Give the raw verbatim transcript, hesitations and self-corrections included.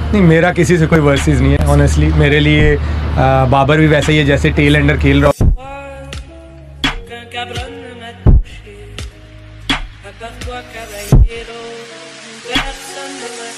नहीं, मेरा किसी से कोई वर्सेस नहीं है ऑनेस्टली। मेरे लिए आ, बाबर भी वैसे ही है जैसे टेल एंडर खेल रहा हो। Caballero, un corazón de